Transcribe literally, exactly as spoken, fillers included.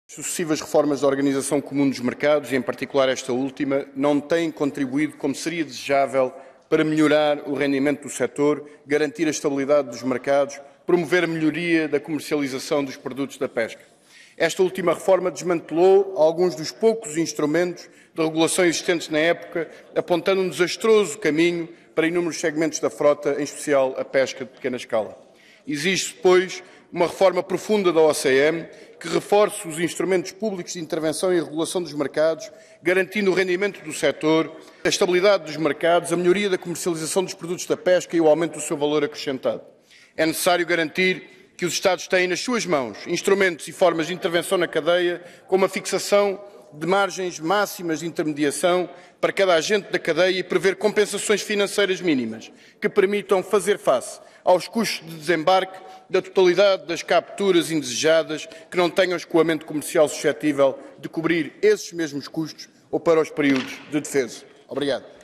Sucessivas reformas da Organização Comum dos Mercados, e em particular esta última, não têm contribuído como seria desejável para melhorar o rendimento do setor, garantir a estabilidade dos mercados, promover a melhoria da comercialização dos produtos da pesca. Esta última reforma desmantelou alguns dos poucos instrumentos de regulação existentes na época, apontando um desastroso caminho para inúmeros segmentos da frota, em especial a pesca de pequena escala. Exige, pois, uma reforma profunda da O C M, que reforce os instrumentos públicos de intervenção e regulação dos mercados, garantindo o rendimento do setor, a estabilidade dos mercados, a melhoria da comercialização dos produtos da pesca e o aumento do seu valor acrescentado. É necessário garantir que os Estados têm nas suas mãos instrumentos e formas de intervenção na cadeia, como a fixação de margens máximas de intermediação para cada agente da cadeia e prever compensações financeiras mínimas que permitam fazer face aos custos de desembarque da totalidade das capturas indesejadas que não tenham escoamento comercial suscetível de cobrir esses mesmos custos ou para os períodos de defesa. Obrigado.